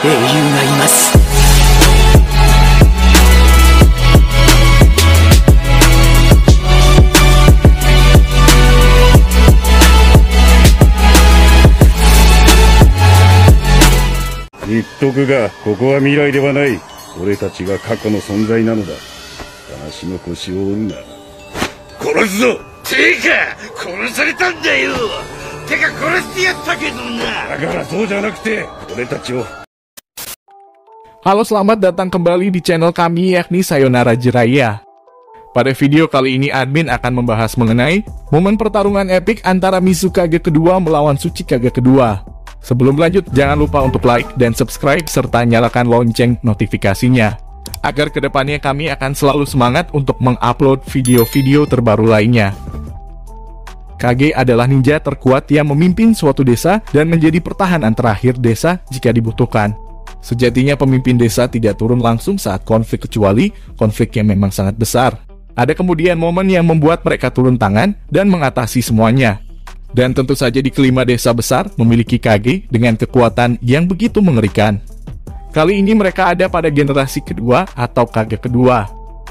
英雄がいます。 言っとくが、ここは未来ではない。俺たちが過去の存在なのだ。話の腰を折るな。殺すぞ。 てか殺されたんだよ。てか殺してやったけどな。 だからそうじゃなくて、俺たちを。 Halo, selamat datang kembali di channel kami yakni Sayonara Jiraiya. Pada video kali ini admin akan membahas mengenai momen pertarungan epik antara Mizukage kedua melawan Tsuchikage kedua. Sebelum lanjut, jangan lupa untuk like dan subscribe serta nyalakan lonceng notifikasinya, agar kedepannya kami akan selalu semangat untuk mengupload video-video terbaru lainnya. Kage adalah ninja terkuat yang memimpin suatu desa dan menjadi pertahanan terakhir desa jika dibutuhkan. Sejatinya pemimpin desa tidak turun langsung saat konflik kecuali konflik yang memang sangat besar. Ada kemudian momen yang membuat mereka turun tangan dan mengatasi semuanya. Dan tentu saja di kelima desa besar memiliki Kage dengan kekuatan yang begitu mengerikan. Kali ini mereka ada pada generasi kedua atau Kage kedua.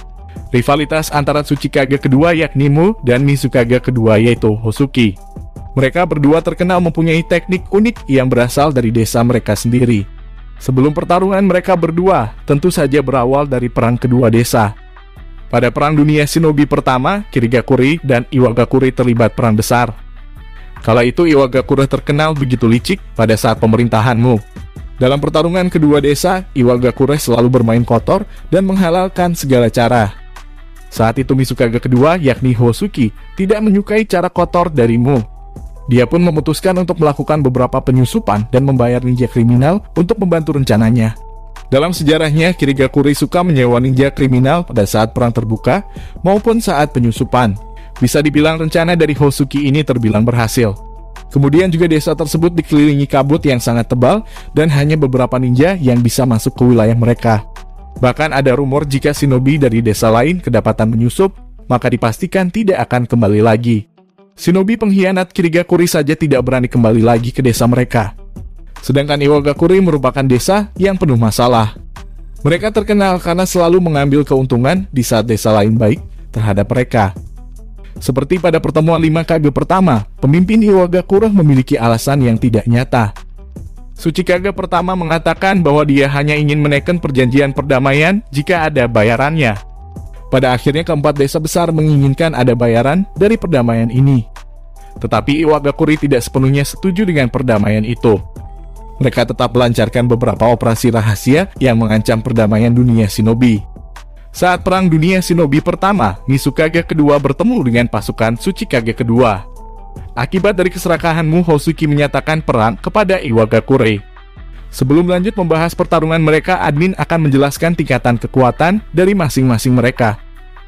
Rivalitas antara Tsuchikage kedua yakni Mu dan Mizukage kedua yaitu Hosuki. Mereka berdua terkenal mempunyai teknik unik yang berasal dari desa mereka sendiri. Sebelum pertarungan mereka berdua tentu saja berawal dari perang kedua desa. Pada perang dunia shinobi pertama, Kirigakure dan Iwagakure terlibat perang besar. Kala itu Iwagakure terkenal begitu licik pada saat pemerintahanmu. Dalam pertarungan kedua desa, Iwagakure selalu bermain kotor dan menghalalkan segala cara. Saat itu Mizukage kedua yakni Hosuki tidak menyukai cara kotor darimu. Dia pun memutuskan untuk melakukan beberapa penyusupan dan membayar ninja kriminal untuk membantu rencananya. Dalam sejarahnya, Kirigakure suka menyewa ninja kriminal pada saat perang terbuka maupun saat penyusupan. Bisa dibilang rencana dari Hosuki ini terbilang berhasil. Kemudian juga desa tersebut dikelilingi kabut yang sangat tebal dan hanya beberapa ninja yang bisa masuk ke wilayah mereka. Bahkan ada rumor jika shinobi dari desa lain kedapatan menyusup, maka dipastikan tidak akan kembali lagi. Shinobi pengkhianat Kirigakure saja tidak berani kembali lagi ke desa mereka. Sedangkan Iwagakure merupakan desa yang penuh masalah. Mereka terkenal karena selalu mengambil keuntungan di saat desa lain baik terhadap mereka. Seperti pada pertemuan 5 Kage pertama, pemimpin Iwagakure memiliki alasan yang tidak nyata. Tsuchikage pertama mengatakan bahwa dia hanya ingin menekan perjanjian perdamaian jika ada bayarannya. Pada akhirnya keempat desa besar menginginkan ada bayaran dari perdamaian ini. Tetapi Iwagakure tidak sepenuhnya setuju dengan perdamaian itu. Mereka tetap melancarkan beberapa operasi rahasia yang mengancam perdamaian dunia shinobi. Saat Perang Dunia Shinobi pertama, Mizukage kedua bertemu dengan pasukan Tsuchikage kedua. Akibat dari keserakahanmu, Hosuki menyatakan perang kepada Iwagakure. Sebelum lanjut membahas pertarungan mereka, admin akan menjelaskan tingkatan kekuatan dari masing-masing mereka.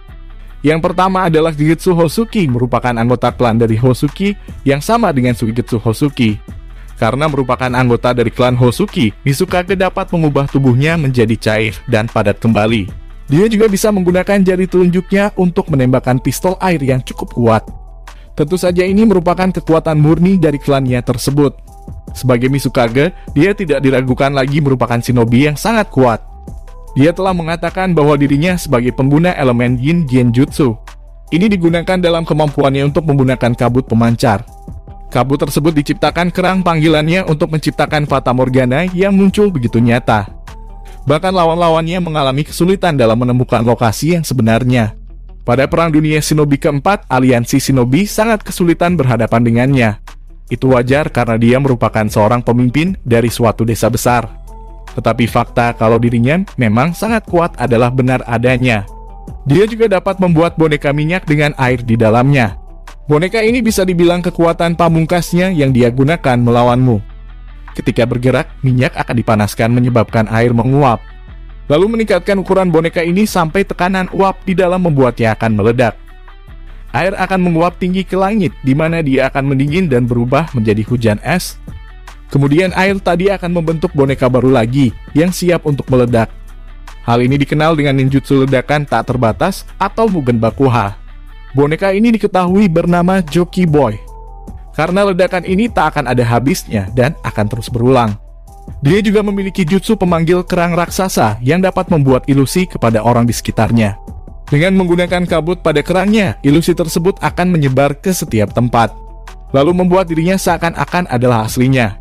Yang pertama adalah Suigetsu Hosuki, merupakan anggota klan dari Hosuki yang sama dengan Suigetsu Hosuki. Karena merupakan anggota dari klan Hosuki, Mizukage dapat mengubah tubuhnya menjadi cair dan padat kembali. Dia juga bisa menggunakan jari telunjuknya untuk menembakkan pistol air yang cukup kuat. Tentu saja ini merupakan kekuatan murni dari klannya tersebut. Sebagai Mizukage, dia tidak diragukan lagi merupakan shinobi yang sangat kuat. Dia telah mengatakan bahwa dirinya sebagai pengguna elemen Yin Genjutsu. Ini digunakan dalam kemampuannya untuk menggunakan kabut pemancar. Kabut tersebut diciptakan kerang panggilannya untuk menciptakan Fata Morgana yang muncul begitu nyata. Bahkan lawan-lawannya mengalami kesulitan dalam menemukan lokasi yang sebenarnya. Pada Perang Dunia Shinobi keempat, aliansi Shinobi sangat kesulitan berhadapan dengannya. Itu wajar karena dia merupakan seorang pemimpin dari suatu desa besar. Tetapi fakta kalau dirinya memang sangat kuat adalah benar adanya. Dia juga dapat membuat boneka minyak dengan air di dalamnya. Boneka ini bisa dibilang kekuatan pamungkasnya yang dia gunakan melawanmu. Ketika bergerak, minyak akan dipanaskan menyebabkan air menguap. Lalu meningkatkan ukuran boneka ini sampai tekanan uap di dalam membuatnya akan meledak. Air akan menguap tinggi ke langit, di mana dia akan mendingin dan berubah menjadi hujan es. Kemudian air tadi akan membentuk boneka baru lagi, yang siap untuk meledak. Hal ini dikenal dengan ninjutsu ledakan tak terbatas atau Mugen Bakuha. Boneka ini diketahui bernama Joki Boy. Karena ledakan ini tak akan ada habisnya dan akan terus berulang. Dia juga memiliki jutsu pemanggil kerang raksasa yang dapat membuat ilusi kepada orang di sekitarnya. Dengan menggunakan kabut pada kerangnya, ilusi tersebut akan menyebar ke setiap tempat, lalu membuat dirinya seakan-akan adalah aslinya.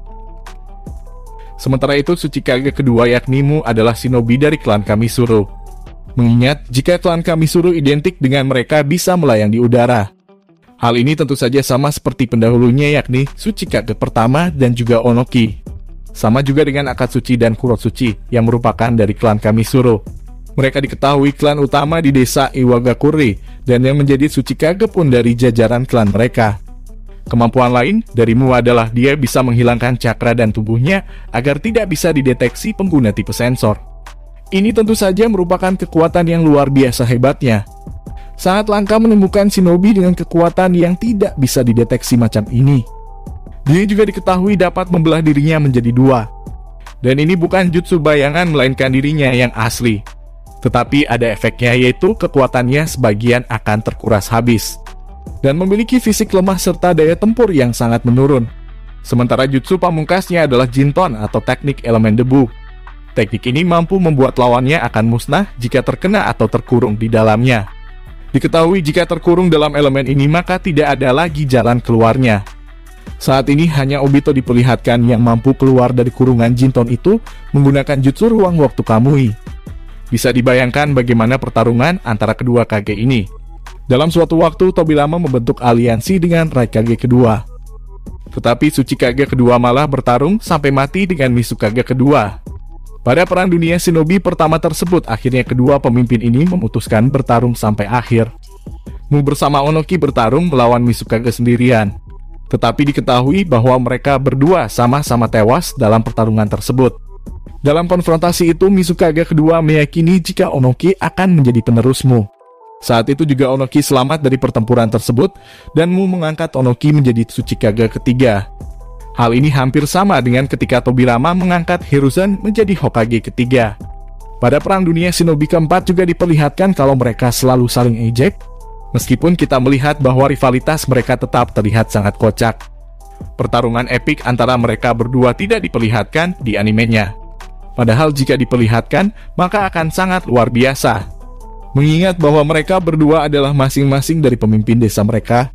Sementara itu, Tsuchikage kedua yakni Mu adalah shinobi dari klan Kamisuru. Mengingat jika klan Kamisuru identik dengan mereka bisa melayang di udara. Hal ini tentu saja sama seperti pendahulunya yakni Tsuchikage pertama dan juga Onoki. Sama juga dengan Akatsuchi dan Kurotsuchi yang merupakan dari klan Kamisuru. Mereka diketahui klan utama di desa Iwagakure dan yang menjadi Tsuchikage pun dari jajaran klan mereka. Kemampuan lain dari Mu adalah dia bisa menghilangkan cakra dan tubuhnya agar tidak bisa dideteksi pengguna tipe sensor. Ini tentu saja merupakan kekuatan yang luar biasa hebatnya. Sangat langka menemukan shinobi dengan kekuatan yang tidak bisa dideteksi macam ini. Dia juga diketahui dapat membelah dirinya menjadi dua. Dan ini bukan jutsu bayangan melainkan dirinya yang asli. Tetapi ada efeknya yaitu kekuatannya sebagian akan terkuras habis. Dan memiliki fisik lemah serta daya tempur yang sangat menurun. Sementara jutsu pamungkasnya adalah Jinton atau teknik elemen debu. Teknik ini mampu membuat lawannya akan musnah jika terkena atau terkurung di dalamnya. Diketahui jika terkurung dalam elemen ini maka tidak ada lagi jalan keluarnya. Saat ini hanya Obito diperlihatkan yang mampu keluar dari kurungan Jinton itu menggunakan jutsu ruang waktu Kamui. Bisa dibayangkan bagaimana pertarungan antara kedua Kage ini. Dalam suatu waktu Tobirama membentuk aliansi dengan Raikage kedua. Tetapi Tsuchikage kedua malah bertarung sampai mati dengan Mizukage kedua. Pada perang dunia shinobi pertama tersebut, akhirnya kedua pemimpin ini memutuskan bertarung sampai akhir. Mu bersama Onoki bertarung melawan Mizukage sendirian. Tetapi diketahui bahwa mereka berdua sama-sama tewas dalam pertarungan tersebut. Dalam konfrontasi itu, Mizukage kedua meyakini jika Onoki akan menjadi penerus Mu. Saat itu juga Onoki selamat dari pertempuran tersebut, dan Mu mengangkat Onoki menjadi Tsuchikage ketiga. Hal ini hampir sama dengan ketika Tobirama mengangkat Hiruzen menjadi Hokage ketiga. Pada perang dunia shinobi keempat juga diperlihatkan kalau mereka selalu saling ejek, meskipun kita melihat bahwa rivalitas mereka tetap terlihat sangat kocak. Pertarungan epik antara mereka berdua tidak diperlihatkan di animenya. Padahal jika diperlihatkan, maka akan sangat luar biasa. Mengingat bahwa mereka berdua adalah masing-masing dari pemimpin desa mereka.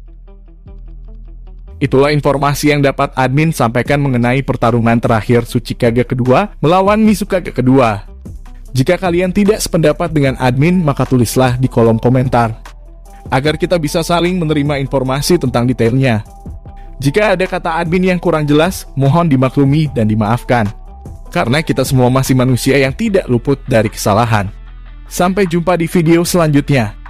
Itulah informasi yang dapat admin sampaikan mengenai pertarungan terakhir Tsuchikage kedua melawan Mizukage kedua. Jika kalian tidak sependapat dengan admin, maka tulislah di kolom komentar, agar kita bisa saling menerima informasi tentang detailnya. Jika ada kata admin yang kurang jelas, mohon dimaklumi dan dimaafkan. Karena kita semua masih manusia yang tidak luput dari kesalahan. Sampai jumpa di video selanjutnya.